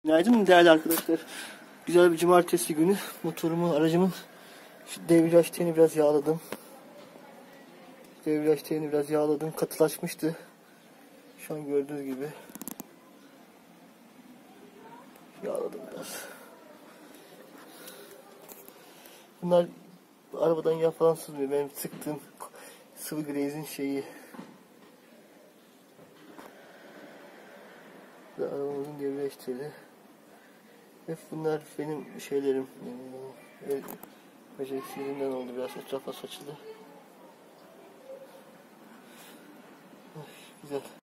Günaydın değerli arkadaşlar. Güzel bir cumartesi günü aracımın debriyaj telini biraz yağladım. Debriyaj telini biraz yağladım. Katılaşmıştı. Şu an gördüğünüz gibi. Yağladım biraz. Bunlar arabadan yağ falan sızmıyor. Benim sıktığım sıvı grezin şeyi. Arabamızın debriyaj teli. Hep bunlar benim şeylerim. Beceriksizliğimden oldu, biraz etrafa saçıldı. Güzel.